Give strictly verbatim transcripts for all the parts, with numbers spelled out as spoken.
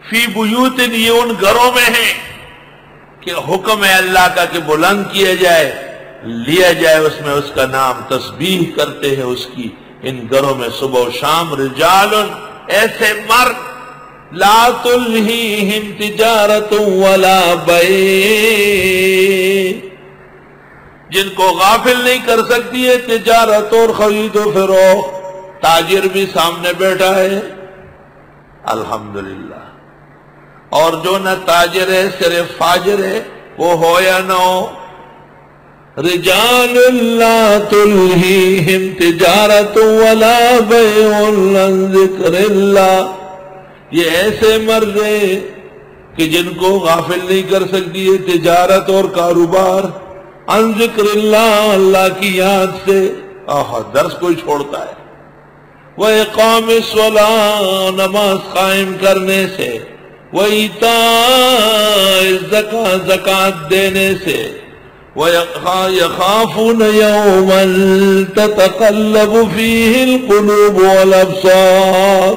فی بیوت، یہ ان گھروں میں ہیں کہ حکم ہے اللہ کا کہ بلند کیا جائے، لیا جائے اس میں اس کا نام، تسبیح کرتے ہیں اس کی ان گھروں میں صبح و شام۔ رجال، ایسے مرد، لا تلہیہم تجارت ولا بیع، جن کو غافل نہیں کر سکتی ہے تجارت اور خرید و فروخت۔ تاجر بھی سامنے بیٹھا ہے الحمدللہ، اور جو نہ تاجر ہے صرف فاجر ہے، وہ ہو یا نہ ہو۔ رجال لا تلہیہم تجارت ولا بیع عن ذکر اللہ، یہ ایسے مرد ہیں کہ جن کو غافل نہیں کر سکتی ہے تجارت اور کاروبار، عن ذکر اللہ، اللہ کی یاد سے۔ آہا، درس کوئی چھوڑتا ہے۔ وَإِقَامِ الصَّلَاةِ، نماز قائم کرنے سے، وَإِيتَاءِ الزَّكَاةِ، زکوٰۃ دینے سے، وَيَخَافُونَ يَوْمًا تَتَقَلَّبُ فِيهِ الْقُلُوبُ وَالْأَبْصَارُ،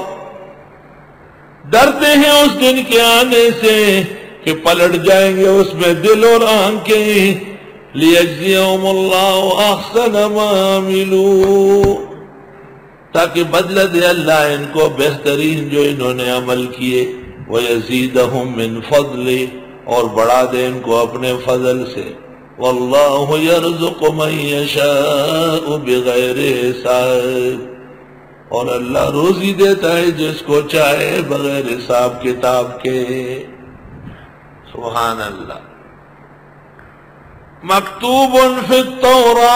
ڈرتے ہیں اس دن کے آنے سے کہ پلٹ جائیں گے اس میں دل اور آنکھیں۔ لِيَجْزِيَهُمُ اللَّهُ أَحْسَنَ مَا عَمِلُوا، تاکہ بدلہ دے اللہ ان کو بہترین جو انہوں نے عمل کیے۔ وَيَزِيدَهُم مِّن فَضْلِهِ، اور بڑھا دے ان کو اپنے فضل سے۔ وَاللَّهُ يَرْزُقُ مَن يَشَاءُ بِغَيْرِ حِسَابٍ، اور اللہ روزی دیتا ہے جس کو چاہے بغیر حساب کتاب کے۔ سبحان اللہ۔ مکتوب فی التوراۃ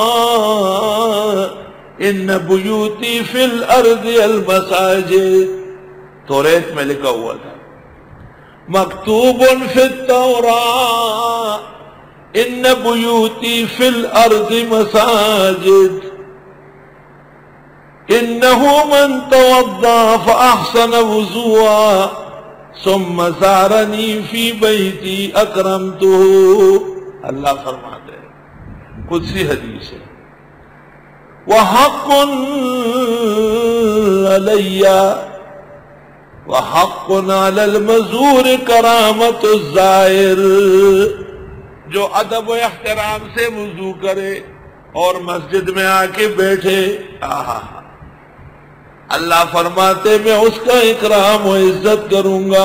ان بیوتی فی الارض المساجد، توریت میں لکھا ہوا تھا مکتوب فی التوراۃ ان بیوتی فی الارض مساجد، انہ من توضا فاحسن وضوءا ثم زارنی فی بیتی اکرمتہ، اللہ فرماتے ہیں، قدسی حدیث ہے، وَحَقٌّ عَلَيَّ وَحَقٌّ عَلَى الْمَزُورِ كَرَامَةُ الزَّائِرِ، جو ادب و احترام سے وضو کرے اور مسجد میں آ کے بیٹھے، آہا، اللہ فرماتے میں اس کا اکرام و عزت کروں گا۔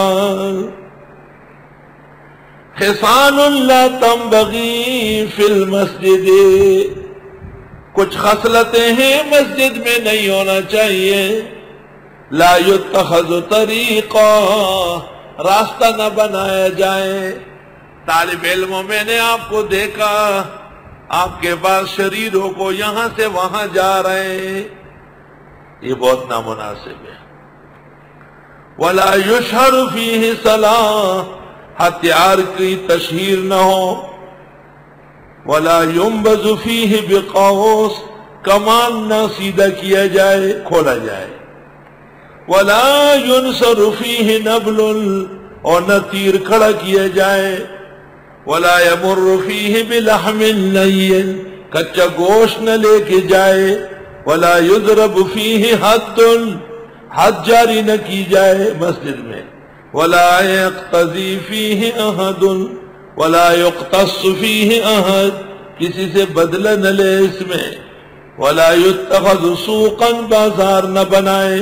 خصال لا تنبغی فی المسجد، کچھ خصلتیں ہیں مسجد میں نہیں ہونا چاہیے۔ لا یتخذ طریقا، راستہ نہ بنایا جائے۔ طالب علموں، میں نے آپ کو دیکھا، آپ کے پاس شریروں کو یہاں سے وہاں جا رہے ہیں، یہ بہت نامناسب ہے۔ ولا یشہر فیہ صلاۃ، ہتھیار کی تشہیر نہ ہو۔ ولا ينبذ فیہ بقوس، کمان نہ سیدھا کیا جائے، کھولا جائے۔ ولا ينصر فیہ نبل، اور نہ تیر کھڑا کیا جائے۔ ولا يمر فیہ بلحم نی، کچا گوشت نہ لے کے جائے۔ ولا يضرب فیہ حد، حد جاری نہ کی جائے مسجد میں۔ ولا يقتضی فیہ احد، ولا يقتص فیہ احد، کسی سے بدلہ نہ لے اس میں۔ ولا يتخذ سوقا، بازار نہ بنائے۔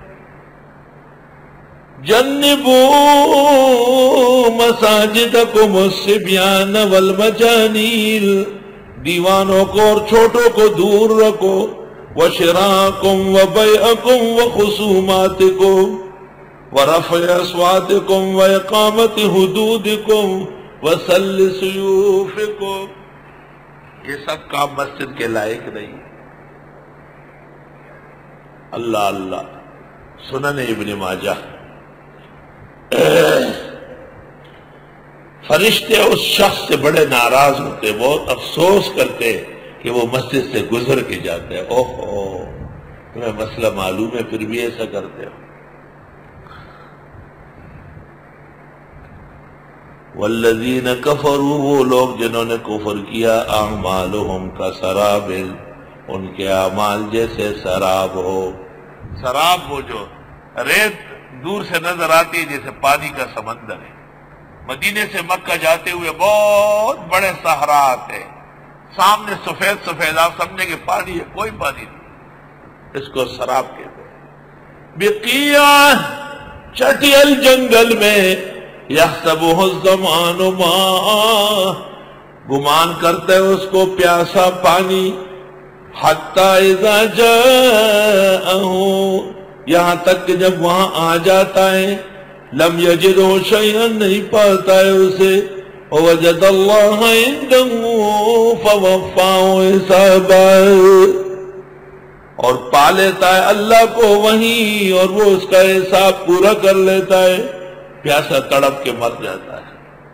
جنبوا مساجدکم الصبیان والمجانین، دیوانوں کو اور چھوٹوں کو دور رکھو۔ وشراکم وبیعکم وخصوماتکم ورفع اصواتکم واقامت حدودکم وسل سیوفکم، یہ سب کام مسجد کے لائق نہیں۔ اللہ اللہ۔ سنن ابن ماجہ، فرشتے اس شخص سے بڑے ناراض ہوتے، بہت افسوس کرتے کہ وہ مسجد سے گزر کے جاتے ہیں۔ اوہو، تمہیں مسئلہ معلوم ہے پھر بھی ایسا کرتے ہو۔ والذین کفروا، وہ لوگ جنہوں نے کفر کیا، اعمالہم کسراب، ان کے اعمال جیسے سراب ہو۔ سراب وہ جو ریت دور سے نظر آتی ہے جیسے پانی کا سمندر ہے۔ مدینے سے مکہ جاتے ہوئے بہت بڑے صحرات ہیں، سامنے سفید سفید، آپ سمجھیں کہ پانی ہے، کوئی پانی نہیں، اس کو سراب کہتے ہیں۔ بقیع چٹیل جنگل میں یحسبہ الظمآن ماء، گمان کرتا ہے اس کو پیاسا پانی، حتی اذا جاءہ، یہاں تک کہ جب وہاں آ جاتا ہے، لم یجدہ شیئا، نہیں پاتا ہے اسے، ووجد اللہ عندہ فوفاہ حسابہ، اور پا لیتا ہے اللہ کو وہیں اور وہ اس کا حساب پورا کر لیتا ہے، پیاسا تڑپ کے مر جاتا ہے۔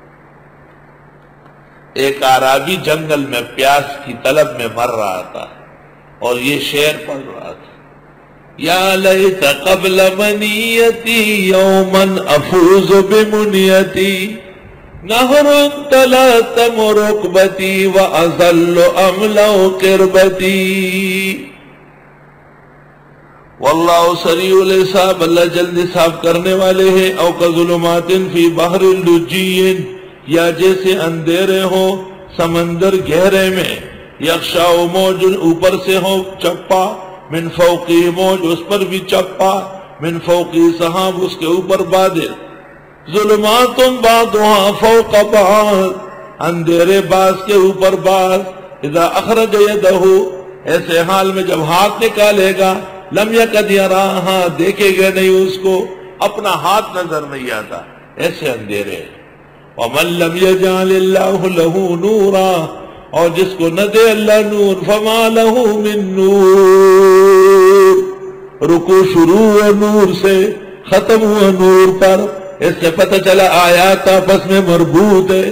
ایک اعرابی جنگل میں پیاس کی طلب میں مر رہا تھا اور یہ شعر پڑھ رہا تھا، یا لیت قبل منیتی یوما افوز بمنیتی، نہر تلاتم رکبتی واظل املأ قربتی، واللہ سریع الحساب، اللہ جلد حساب کرنے والے ہیں، او کظلمات فی بحر لجی، یا جیسے اندھیرے ہو سمندر گہرے میں، یغشا موج، اوپر سے ہو چپا، من فوقی موج، اس پر بھی چپا، من فوقی سحاب، اس کے اوپر بادل، ظلمات بعضها فوق بعض، اندھیرے بعض کے اوپر بعض، اذا اخرج یدہ، ایسے حال میں جب ہاتھ نکالے گا، لم یکد یراہا، دیکھے گا نہیں اس کو، اپنا ہاتھ نظر نہیں آتا، ایسے اندھیرے۔ ومن لم یجعل اللہ لہ نورا، اور جس کو نہ دے اللہ نور، فما لہ من نور، رکو شروع ہوا نور سے، ختم ہوا نور پر، اس سے پتہ چلا آیات آپس میں مربوط ہے۔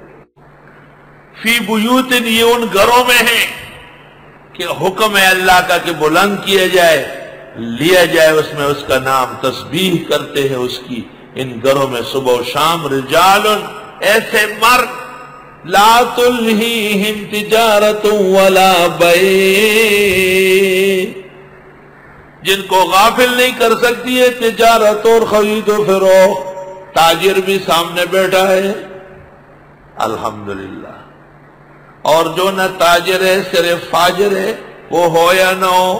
فی بیوت، یہ ان گھروں میں ہے کہ حکم ہے اللہ کا کہ بلند کیا جائے، لیا جائے اس میں اس کا نام، تسبیح کرتے ہیں اس کی، ان گھروں میں صبح و شام، رجال، ایسے مرد، لا تلہیہم تجارت ولا بیع، جن کو غافل نہیں کر سکتی ہے تجارت اور خرید و فروخت، تاجر بھی سامنے بیٹھا ہے الحمدللہ، اور جو نہ تاجر ہے صرف فاجر ہے، وہ ہو یا نہ ہو،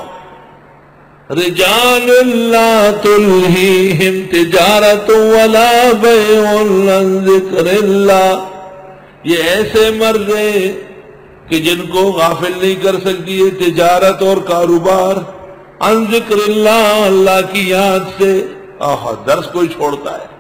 رجال لا تلہیہم تجارت ولا بیع عن ذکر اللہ، یہ ایسے مرد ہیں کہ جن کو غافل نہیں کر سکتی ہے تجارت اور کاروبار، عن ذکر اللہ، اللہ کی یاد سے۔ آہا، درس کوئی چھوڑتا ہے؟